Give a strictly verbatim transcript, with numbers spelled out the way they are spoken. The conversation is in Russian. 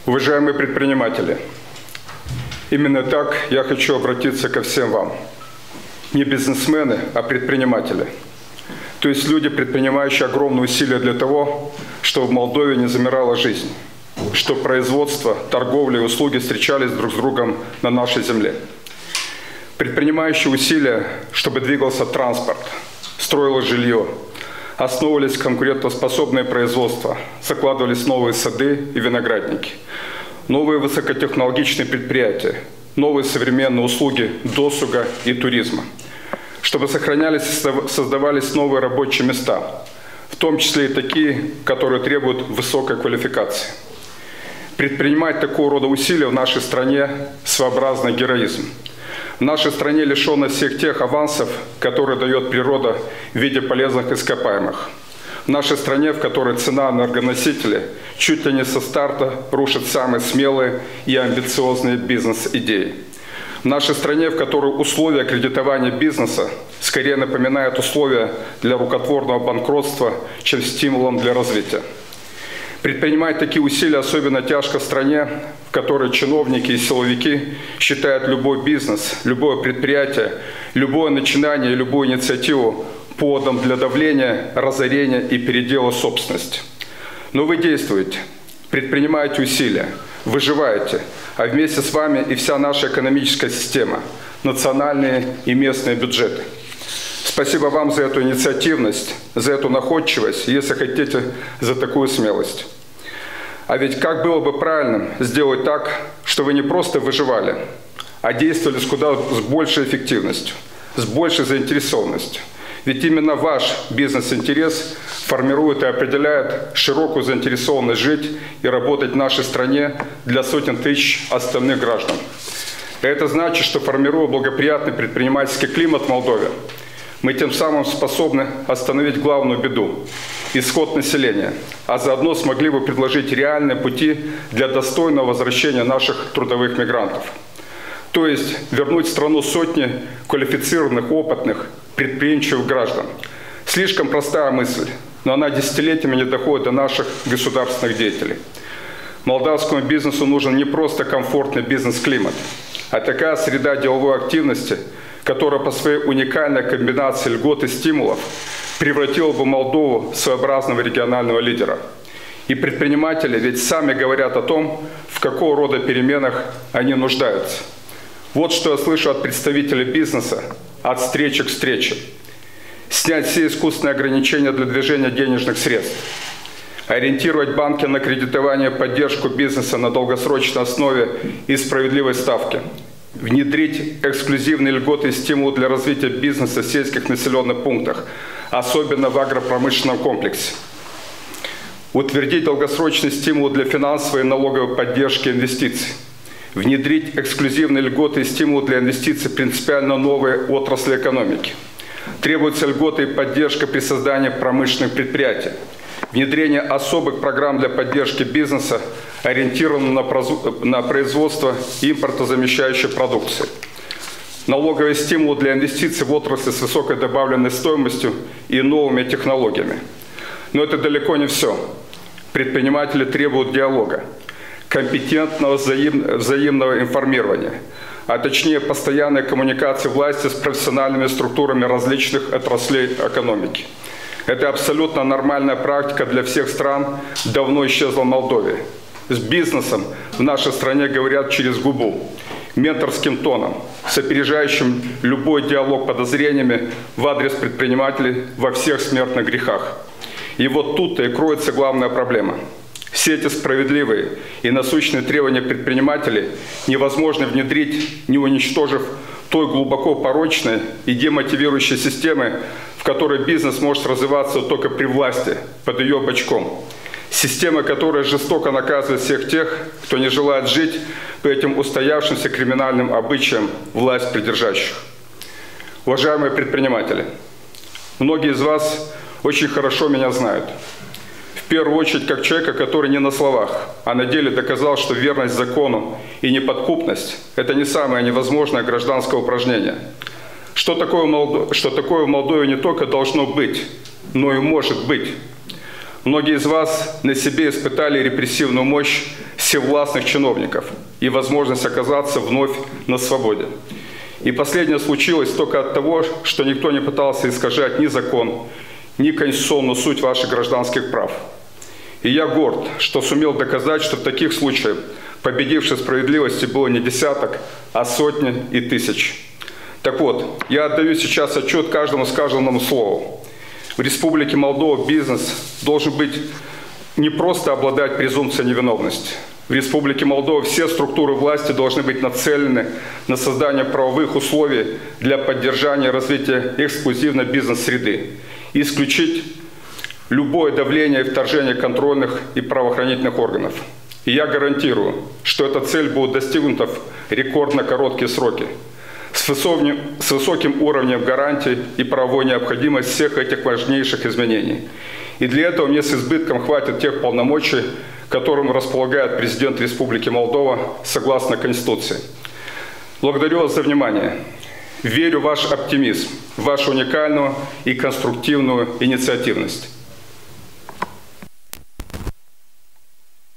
Уважаемые предприниматели, именно так я хочу обратиться ко всем вам. Не бизнесмены, а предприниматели. То есть люди, предпринимающие огромные усилия для того, чтобы в Молдове не замирала жизнь, чтобы производство, торговля и услуги встречались друг с другом на нашей земле. Предпринимающие усилия, чтобы двигался транспорт, строилось жилье, основывались конкурентоспособные производства, закладывались новые сады и виноградники, новые высокотехнологичные предприятия, новые современные услуги досуга и туризма, чтобы сохранялись и создавались новые рабочие места, в том числе и такие, которые требуют высокой квалификации. Предпринимать такого рода усилия в нашей стране – своеобразный героизм. В нашей стране лишено всех тех авансов, которые дает природа в виде полезных ископаемых. В нашей стране, в которой цена энергоносителей чуть ли не со старта рушит самые смелые и амбициозные бизнес-идеи. В нашей стране, в которой условия кредитования бизнеса скорее напоминают условия для рукотворного банкротства, чем стимулом для развития. Предпринимать такие усилия особенно тяжко в стране, в которой чиновники и силовики считают любой бизнес, любое предприятие, любое начинание и любую инициативу поводом для давления, разорения и передела собственности. Но вы действуете, предпринимаете усилия, выживаете, а вместе с вами и вся наша экономическая система, национальные и местные бюджеты. Спасибо вам за эту инициативность, за эту находчивость, если хотите, за такую смелость. А ведь как было бы правильно сделать так, что вы не просто выживали, а действовали с куда с большей эффективностью, с большей заинтересованностью. Ведь именно ваш бизнес-интерес формирует и определяет широкую заинтересованность жить и работать в нашей стране для сотен тысяч остальных граждан. Это значит, что формируя благоприятный предпринимательский климат в Молдове, мы тем самым способны остановить главную беду – исход населения, а заодно смогли бы предложить реальные пути для достойного возвращения наших трудовых мигрантов. То есть вернуть в страну сотни квалифицированных, опытных, предприимчивых граждан. Слишком простая мысль, но она десятилетиями не доходит до наших государственных деятелей. Молдавскому бизнесу нужен не просто комфортный бизнес-климат, а такая среда деловой активности, которая по своей уникальной комбинации льгот и стимулов превратила бы Молдову в своеобразного регионального лидера. И предприниматели ведь сами говорят о том, в какого рода переменах они нуждаются. Вот что я слышу от представителей бизнеса от встречи к встрече. Снять все искусственные ограничения для движения денежных средств. Ориентировать банки на кредитование и поддержку бизнеса на долгосрочной основе и справедливой ставке. Внедрить эксклюзивные льготы и стимулы для развития бизнеса в сельских населенных пунктах, особенно в агропромышленном комплексе. Утвердить долгосрочные стимулы для финансовой и налоговой поддержки инвестиций. Внедрить эксклюзивные льготы и стимулы для инвестиций в принципиально новые отрасли экономики. Требуются льготы и поддержка при создании промышленных предприятий. Внедрение особых программ для поддержки бизнеса, ориентированных на производство импортозамещающей продукции. Налоговые стимулы для инвестиций в отрасли с высокой добавленной стоимостью и новыми технологиями. Но это далеко не все. Предприниматели требуют диалога, компетентного взаим, взаимного информирования, а точнее постоянной коммуникации власти с профессиональными структурами различных отраслей экономики. Это абсолютно нормальная практика для всех стран, давно исчезла в Молдове. С бизнесом в нашей стране говорят через губу, менторским тоном, с опережающим любой диалог подозрениями в адрес предпринимателей во всех смертных грехах. И вот тут-то и кроется главная проблема. Все эти справедливые и насущные требования предпринимателей невозможно внедрить, не уничтожив той глубоко порочной и демотивирующей системы, в которой бизнес может развиваться только при власти, под ее бочком. Система, которая жестоко наказывает всех тех, кто не желает жить по этим устоявшимся криминальным обычаям власть придержащих. Уважаемые предприниматели, многие из вас очень хорошо меня знают. В первую очередь как человека, который не на словах, а на деле доказал, что верность закону и неподкупность – это не самое невозможное гражданское упражнение. Что такое, Молдов... что такое в Молдове не только должно быть, но и может быть. Многие из вас на себе испытали репрессивную мощь всевластных чиновников и возможность оказаться вновь на свободе. И последнее случилось только от того, что никто не пытался искажать ни закон, ни конституционную суть ваших гражданских прав. И я горд, что сумел доказать, что в таких случаях победившей справедливости было не десяток, а сотни и тысяч. Так вот, я отдаю сейчас отчет каждому сказанному слову. В Республике Молдова бизнес должен быть не просто обладать презумпцией невиновности. В Республике Молдова все структуры власти должны быть нацелены на создание правовых условий для поддержания и развития эксклюзивной бизнес-среды и исключить любое давление и вторжение контрольных и правоохранительных органов. И я гарантирую, что эта цель будет достигнута в рекордно короткие сроки, с высоким, с высоким уровнем гарантий и правовой необходимости всех этих важнейших изменений. И для этого мне с избытком хватит тех полномочий, которым располагает президент Республики Молдова согласно Конституции. Благодарю вас за внимание. Верю в ваш оптимизм, в вашу уникальную и конструктивную инициативность.